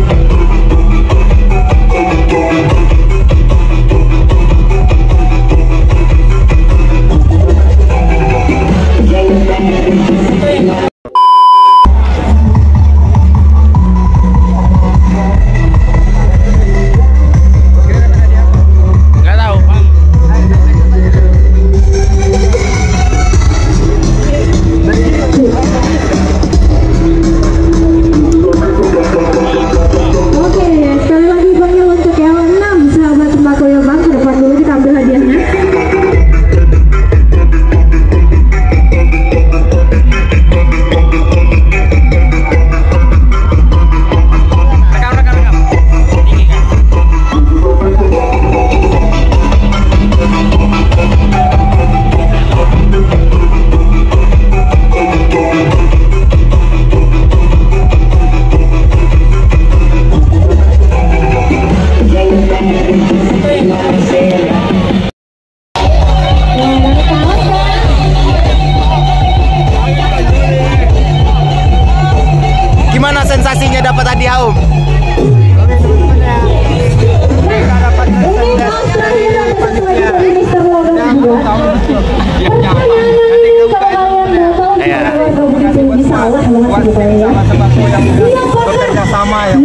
Gimana sensasinya dapat hadiah Om? Sama ya.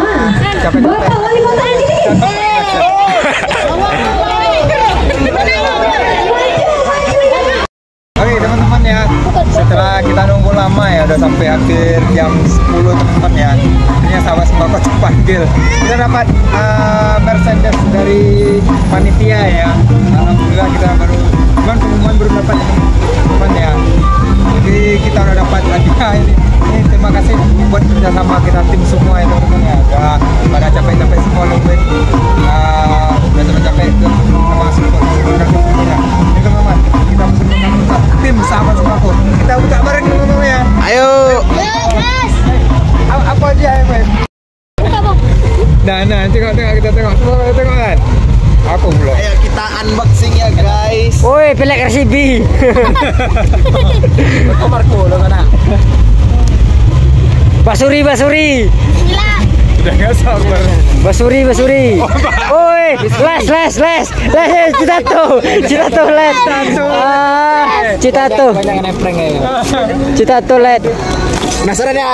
Oke teman-teman ya, setelah kita nunggu lama ya, udah sampai hampir jam 10 teman-teman ya. Ini sahabat sembako terpanggil. Kita dapat Mercedes dari panitia ya. Alhamdulillah kita pengumuman baru dapat teman-teman ya. Jadi kita udah dapat hadiah ini. Terima kasih buat kerjasama kita tim semua ya teman-teman ya. Pada capek-capek semua nungguin. Udah capek itu sama support ya. Ini teman-teman, kita bersama tim sahabat sembako. Kita buka bareng teman-teman ya. Ayo. Apa aja ya Mas? Nah, tengok kita tengok kan. Aku belum. Ayo kita unboxing ya guys. Woi, pelek RCB. Oh Marco lo mana? Basuri. Udah nggak sabar. Basuri. Woi, les. Citato led. Citato. Banyak nempel ya. Citato led. Penasaran ya?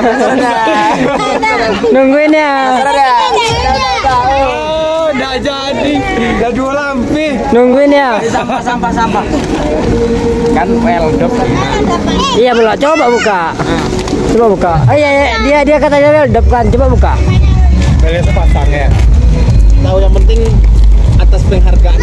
Nungguin ya. Udah jadi. Udah dua lampi. Nungguin ya. Sampah. Kan weldop. Iya belum. Coba buka. Dia katanya weldop kan. Coba buka. Beli sepasang ya. Tahu yang penting atas penghargaan.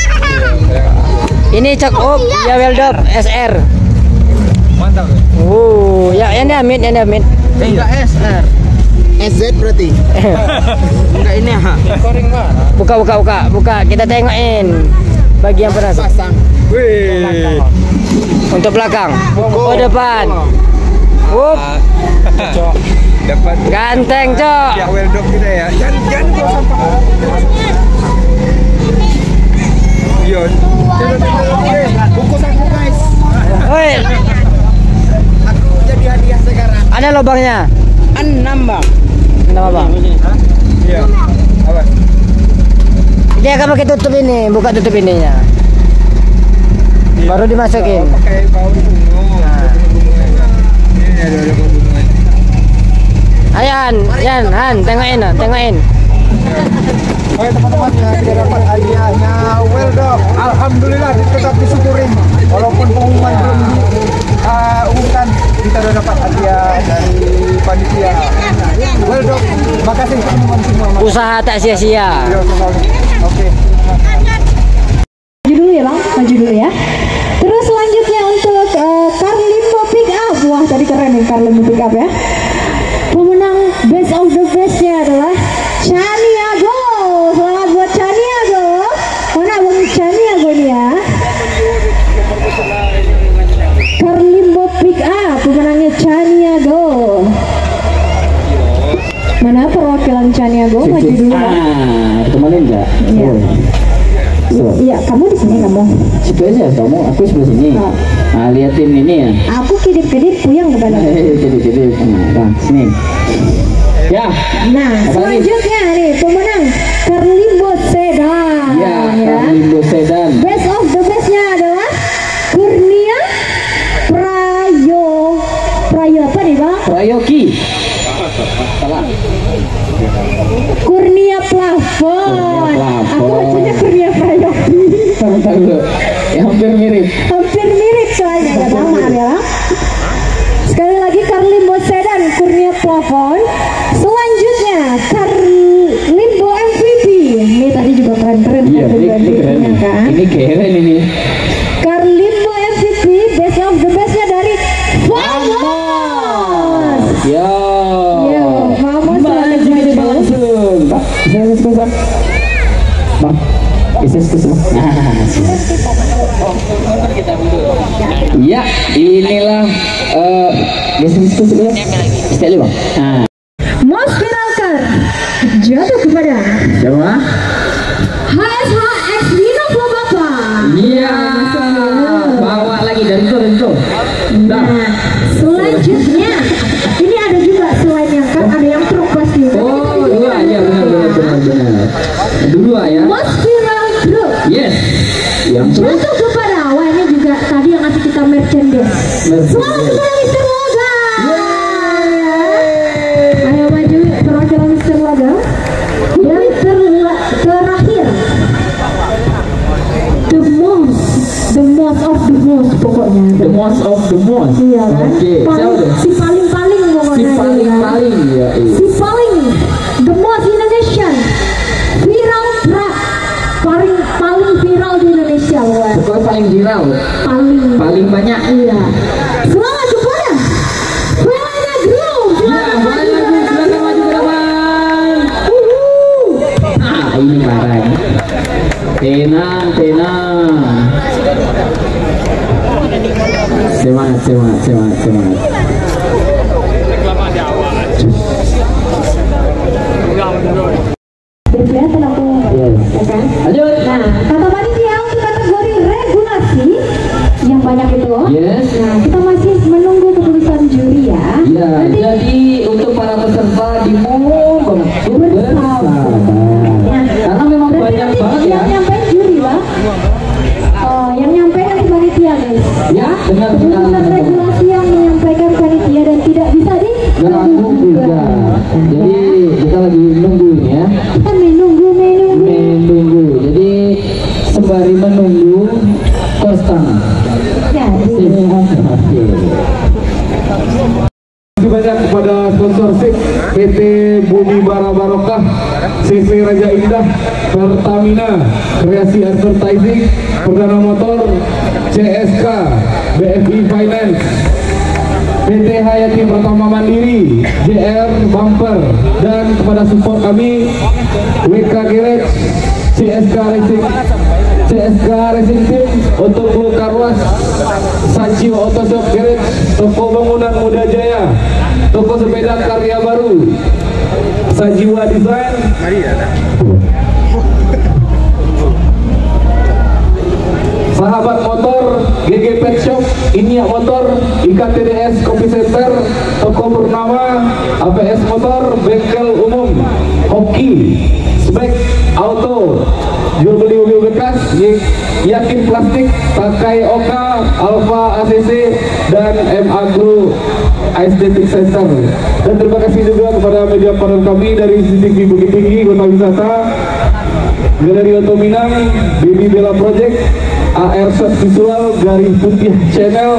Ini cek ya weldop SR. Mantap. Ya ini Amit. Enggak SR. SZ berarti. Enggak ini ha. Koring mana? Buka. Kita tengokin bagian penas. Pasang. Wih. Untuk belakang. Oh depan. Wup. Dapat Ganteng, Cok. ya weldop kita ya. Jangan bawa sampah. Yon. Bungkus aku guys. Woi, Aku jadi hadiah sekarang. ada lubangnya. 6 bang. Kenapa, Bang? Iya. Apa? Dia akan pakai tutup ini, buka tutup ininya. Baru dimasukin. Pakai bau bunga. Ini ada bunga. Ayo Han, tengokin. Oke teman-teman ya, kita dapat hadiahnya weldop. Alhamdulillah tetap disyukurin. Walaupun pengumuman belum diumumkan, kita udah dapat hadiah dari panitia. Weldop, makasih teman-teman semua. Usaha tak sia-sia. Oke. Maju dulu ya bang, maju dulu ya. Terus selanjutnya untuk Carlimbo Pick Up. Wah tadi keren nih Carlimbo Pick Up ya. Pemenang Best of the Best-nya adalah Chaniago. Selamat buat Chaniago. Mana bang Chaniago nih ya? Carlimbo Pick Up, pemenangnya Chaniago. Mana perwakilan Chaniago? Maju dulu bang. Kemarin enggak? Iya. Iya, kamu di sini kamu. Situ aja kamu, aku sebelah sini. Oh. Nah, liatin ini ya. Aku kedip-kedip puyang kepada. Jadi, nah, sini. Ya. Nah, Apalagi? selanjutnya nih pemenang Carlimbo Sedan. Ya, Carlimbo Sedan. Best of the bestnya adalah Kurnia Prayo apa nih bang? Prayogi. Salah. Kurnia Plafon. Aku bacanya Kurnia Prayogi. Tahu. Ya, hampir mirip. Hampir mirip soalnya ya bang, maaf ya. Sekali lagi Carlimbo Sedan, Kurnia Plafon. Selanjutnya Carlimbo MVP. Ini tadi juga keren-keren Iya, kan, ini keren. MVP-nya kan. Ini keren ini. Carlimbo MVP, best of the bestnya dari Vamos. Yo. Vamos Maju kita langsung. Pak, bisa. Bang, bisa. Ya, inilah bisa ya. Sekali bang. Nah, Most viral car jatuh kepada siapa? HSHX Dino Bapak. Iya. Bawa lagi dari itu. Nah, selanjutnya ini ada juga selain yang kan ada yang truk pasti. Oh, dua ya, benar. Dua ya. Most viral truk Yes. Yang terus jatuh kepada wah ini juga tadi yang ngasih kita merchandise. Selamat kepada Mr. Logam. Ayo maju perwakilan Mr. Logam. Dan terakhir the most of the most pokoknya. the most of the most. Iya kan? Oke, siapa tuh? Si paling pokoknya. Si dia, kan? paling ya. Si paling the most Indonesian viral truck paling viral di Indonesia wah. Pokoknya paling viral, paling banyak. Iya. Selamat kepada Velana Group. Ya, banyak silakan maju ke depan. Ah, ini keren. Tenang. Semangat. Kelihatan aku. Yes. Ya kan? Lanjut. Nah, kata panitia untuk kategori regulasi yang banyak itu. Yes. Nah, kita masih menunggu keputusan juri ya. Ya, jadi untuk para peserta dimohon bersabar. Karena memang Berarti banyak nanti banget ya. yang nyampein juri bang. Oh, yang nyampein nanti panitia guys. Ya, benar Keputusan sekali. regulasi yang menyampaikan panitia dan tidak bisa Ganggu juga. Jadi kita lagi nunggu ini ya. Kita menunggu. Jadi sembari menunggu kostan. Jadi Oke. Terima kasih banyak kepada sponsorship PT Bumi Bara Barokah, CV Raja Indah, Pertamina, Kreasi Advertising, Perdana Motor, CSK, BFI Finance, PT Hayati Pertama Mandiri, JR Bumper, dan kepada support kami WK Garage, CSK Racing Team, untuk Blue Karwas, Sancio Autoshop Garage, Toko Bangunan Muda Jaya, Toko Sepeda Karya Baru, Sajiwa Design, Sahabat Motor, GG Pet Shop, Inia Motor, IKTDS Kopi Center, Toko Purnama, APS Motor, Bengkel Umum, Hoki, Spek Auto, jual beli mobil bekas, Yakin Plastik, Takai Oka, Alfa ACC, dan M Agro Aesthetic Center. Dan terima kasih juga kepada media partner kami dari CCTV Bukit Tinggi, Kota Wisata, Galeri Oto Minang, Baby Bella Project, AR Shot Visual, Garing Putih Channel,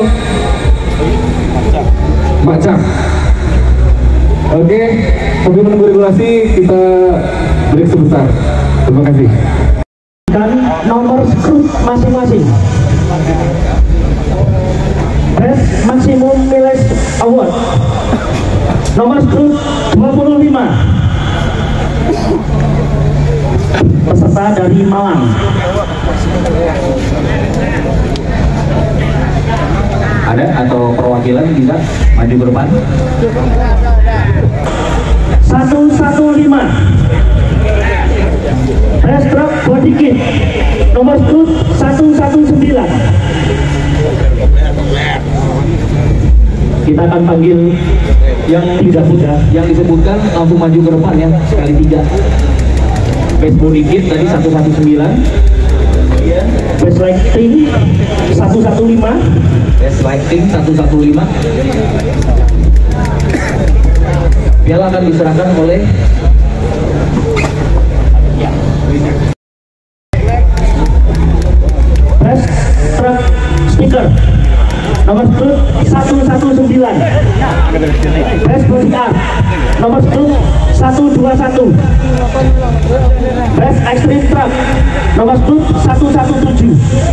Macam. Oke, sambil menunggu regulasi kita break sebentar. Terima kasih. Dan nomor skru masing-masing. Best Maximum Mileage Award. Nomor skru 25. Peserta dari Malang. Ada atau perwakilan bisa maju ke depan? 115. Best Truck Body Kit. Nomor skru 119. Kita akan panggil yang disebutkan langsung maju ke depan ya, sekali 3. Base body kit tadi 119. Best lighting 115. Base lighting 115. Piala akan diserahkan oleh Best truck speaker nomor 119. Best body art nomor 121. Best extreme truck nomor 117.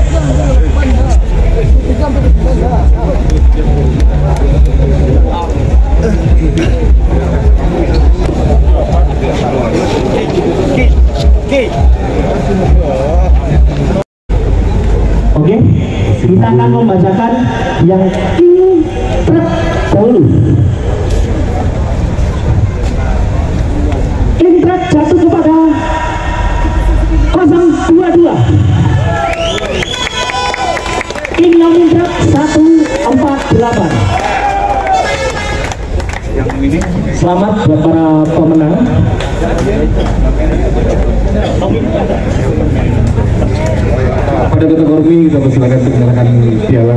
Oke, kita akan membacakan yang king truk dahulu. King truk jatuh kepada 022. King Yomin truk 148. Selamat buat para pemenang. pada kategori kita persilakan untuk menyerahkan piala.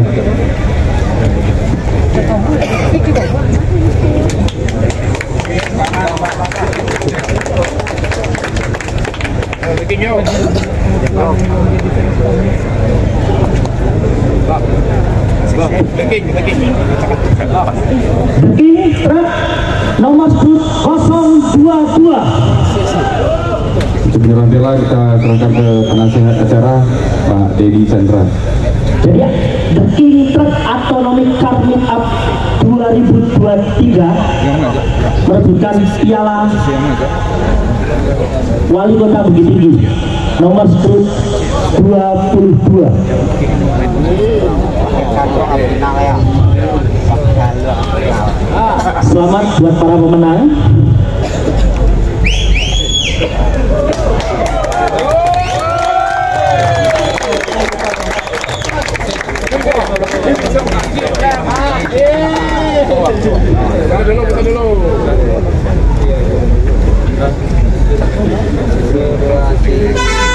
Ini truk nomor 022. Untuk penyerahan piala kita serahkan ke penasihat acara Pak Dedi Chandra. Jadi The King Truck Autonomic Car Meetup 2023 merebutkan piala Wali Kota Bukit Tinggi nomor 22. Selamat buat para pemenang. Kita dulu.